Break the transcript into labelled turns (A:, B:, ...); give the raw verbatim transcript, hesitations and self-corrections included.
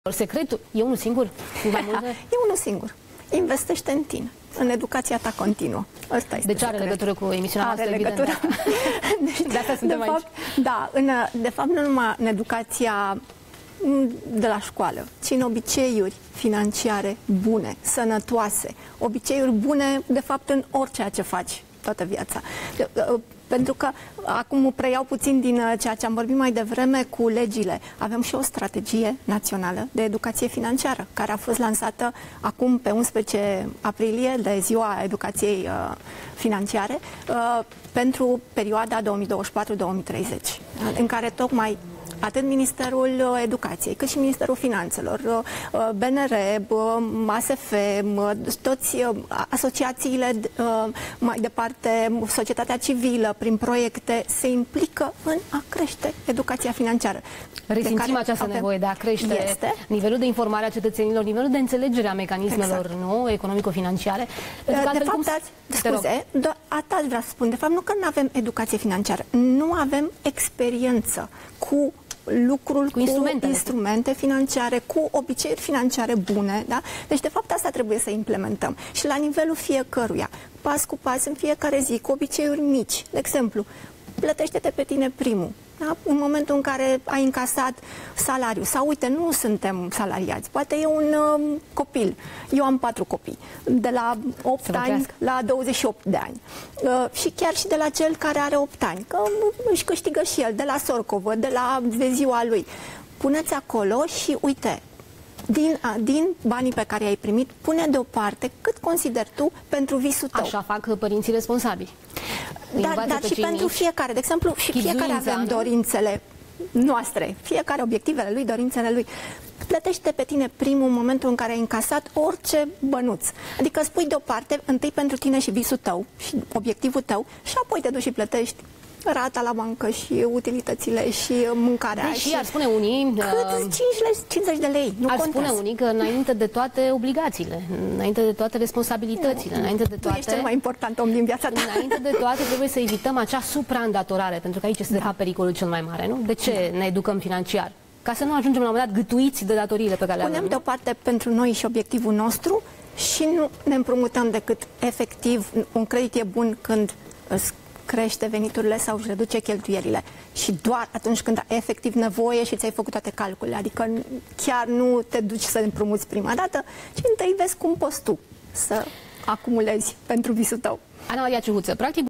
A: Secretul e unul singur? Mai multe?
B: E unul singur. Investește în tine, în educația ta continuă. Asta este
A: deci are
B: secret.
A: legătură cu emisiunea
B: are
A: noastră,
B: legătură.
A: Deci, de asta suntem
B: de
A: aici.
B: fapt, da, în, de fapt, nu numai în educația de la școală, ci în obiceiuri financiare bune, sănătoase, obiceiuri bune, de fapt, în orice ce faci toată viața. De, pentru că, acum preiau puțin din ceea ce am vorbit mai devreme cu legile, avem și o strategie națională de educație financiară, care a fost lansată acum pe unsprezece aprilie, de ziua educației uh, financiare, uh, pentru perioada două mii douăzeci și patru două mii treizeci, în care tocmai atât Ministerul Educației, cât și Ministerul Finanțelor, B N R, A S F, toți asociațiile, mai departe, societatea civilă, prin proiecte, se implică în a crește educația financiară.
A: Resimțim această avem, nevoie de a crește este, nivelul de informare a cetățenilor, nivelul de înțelegere a mecanismelor exact. nu, economico-financiare.
B: De fapt, cum... scuze, atât vreau să spun, de fapt, nu că nu avem educație financiară, nu avem experiență cu lucrul cu, cu instrumente financiare, cu obiceiuri financiare bune, da? Deci, de fapt, asta trebuie să implementăm. Și la nivelul fiecăruia, pas cu pas, în fiecare zi, cu obiceiuri mici. De exemplu, plătește-te pe tine primul. Da? În momentul în care ai încasat salariul. Sau, uite, nu suntem salariați. Poate e un um, copil. Eu am patru copii. De la opt ani la douăzeci și opt de ani. Uh, și chiar și de la cel care are opt ani. Că își câștigă și el, de la sorcovă, de la de ziua lui. Puneți acolo și, uite, din, a, din banii pe care i-ai primit, pune deoparte cât consideri tu pentru visul tău.
A: Așa fac părinții responsabili.
B: Dar, dar și pentru mici, fiecare. De exemplu, și fiecare avem dorințele noastre. Fiecare obiectivele lui, dorințele lui. Plătește pe tine primul în momentul în care ai încasat orice bănuț. Adică spui deoparte, întâi pentru tine și visul tău și obiectivul tău și apoi te duci și plătești rata la bancă și utilitățile și mâncarea.
A: Deși și ar spune unii...
B: Cât? cincizeci de lei. Nu
A: ar
B: contează.
A: spune unii că înainte de toate obligațiile, înainte de toate responsabilitățile,
B: nu,
A: înainte de toate...
B: Tu ești cel mai important om din viața ta.
A: Înainte de toate trebuie să evităm acea supraîndatorare, pentru că aici este da. de fapt pericolul cel mai mare, nu? De ce da. ne educăm financiar? Ca să nu ajungem la un moment dat gâtuiți de datoriile pe care le avem.
B: Punem deoparte pentru noi și obiectivul nostru și nu ne împrumutăm decât efectiv. Un credit e bun când crește veniturile sau își reduce cheltuielile. Și doar atunci când ai efectiv nevoie și ți-ai făcut toate calculele. Adică chiar nu te duci să împrumuți prima dată, ci întâi vezi cum poți tu să acumulezi pentru visul tău.
A: Ana Maria Ciuhuță, practic